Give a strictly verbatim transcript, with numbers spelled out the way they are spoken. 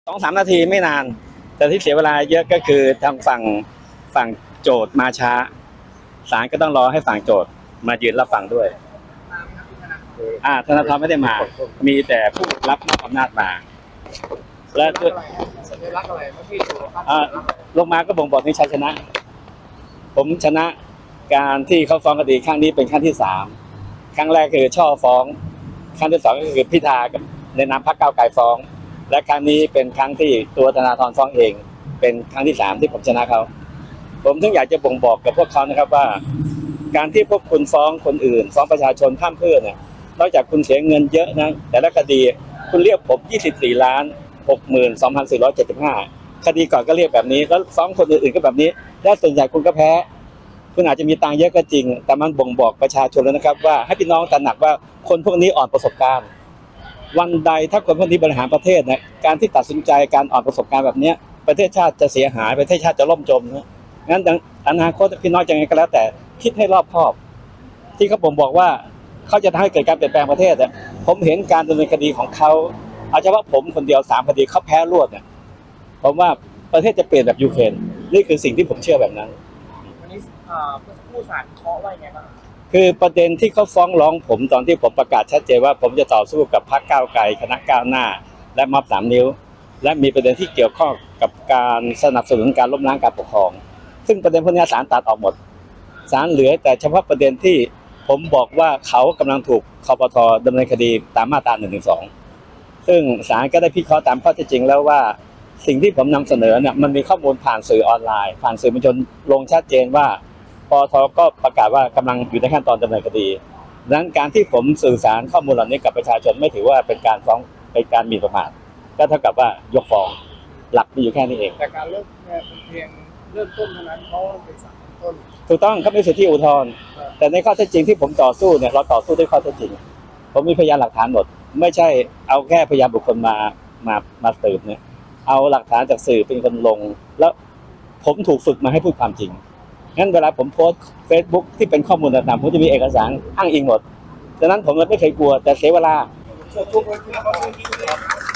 สองสามนาทีไม่นานแต่ที่เสียเวลาเยอะก็คือทางฝั่งฝั่งโจทย์มาช้าศาลก็ต้องรอให้ฝั่งโจทย์มายืนรับฟังด้วยอ่าธนาธรไม่ได้มามีแต่ผู้รับมอบอำนาจมาและสัญลักษณ์อะไรเมื่อกี้ดูอ่าลงมาก็บ่งบอกถึงชัยชนะผมชนะการที่เขาฟ้องคดีครั้งนี้เป็นครั้งที่สามครั้งแรกคือช่อฟ้องครั้งที่สองก็คือพิธาในนามพรรคก้าวไกลฟ้องและครั้งนี้เป็นครั้งที่ตัวธนาธรฟ้องเองเป็นครั้งที่สามที่ผมชนะเขาผมถึงอยากจะบ่งบอกกับพวกเขานะครับว่าการที่พวกคุณฟ้องคนอื่นฟ้องประชาชนข้ามเพื่อเนี่ยนอกจากคุณเสียเงินเยอะนะแต่ละคดีคุณเรียกผมยี่สิบสี่ล้านหกหมื่นสองพันสี่ร้อยเจ็ดสิบห้าคดีก่อนก็เรียกแบบนี้แล้วฟ้องคนอื่นๆก็แบบนี้และส่วนใหญ่คุณก็แพ้คุณอาจจะมีตังค์เยอะก็จริงแต่มันบ่งบอกประชาชนแล้วนะครับว่าให้พี่น้องตระหนักว่าคนพวกนี้อ่อนประสบการณ์วันใดถ้าคนพวกนี้บริหารประเทศเนี่ยการที่ตัดสินใจการอ่อนประสบการณ์แบบนี้ประเทศชาติจะเสียหายประเทศชาติจะล่มจมนะงั้นอนาคตพี่น้องยังไงก็แล้วแต่คิดให้รอบคอบที่เขาผมบอกว่าเขาจะทำให้เกิดการเปลี่ยนแปลงประเทศเนี่ยผมเห็นการดำเนินคดีของเขาเอาเฉพาะผมคนเดียวสามคดีเขาแพ้รวดเนี่ยผมว่าประเทศจะเปลี่ยนแบบยูเครนนี่คือสิ่งที่ผมเชื่อแบบนั้นวันนี้ผู้ศาลเคาะว่าไงบ้างคือประเด็นที่เขาฟ้องร้องผมตอนที่ผมประกาศชัดเจนว่าผมจะต่อสู้กับพรรคก้าวไกลคณะก้าวหน้าและม็อบสามนิ้วและมีประเด็นที่เกี่ยวข้องกับการสนับสนุนการล้มล้างการปกครองซึ่งประเด็นพวกนี้ศาลตัดออกหมดศาลเหลือแต่เฉพาะประเด็นที่ผมบอกว่าเขากำลังถูกคปท.ดำเนินคดีตามมาตราหนึ่งหนึ่งสองซึ่งศาลก็ได้พิเคราะห์ตามข้อเท็จจริงแล้วว่าสิ่งที่ผมนำเสนอเนี่ยมันมีข้อมูลผ่านสื่อออนไลน์ผ่านสื่อมวลชนลงชัดเจนว่าปปท.ก็ประกาศว่ากำลังอยู่ในขั้นตอนดำเนินคดีดังนั้นการที่ผมสื่อสารข้อมูลเหล่านี้กับประชาชนไม่ถือว่าเป็นการฟ้องเป็นการหมิ่นประมาทก็เท่ากับว่ายกฟ้องหลักมีอยู่แค่นี้เองแต่การเริ่มเป็นเพียงเริ่มต้นเท่านั้นเพราะเป็นศาลต้นถูกต้องเขาไม่สิทธิอุทธรณ์แต่ในข้อเท็จจริงที่ผมต่อสู้เนี่ยเราต่อสู้ด้วยข้อเท็จจริงผมมีพยานหลักฐานหมดไม่ใช่เอาแค่พยานบุคคลมามามาสืบเนี่ยเอาหลักฐานจากสื่อเป็นคนลงแล้วผมถูกฝึกมาให้พูดความจริงงั้นเวลาผมโพสต์ Facebook ที่เป็นข้อมูลต่างๆผมจะมีเอกสารอ้างอิงหมดดังนั้นผมเลยไม่เคยกลัวแต่เสียเวลา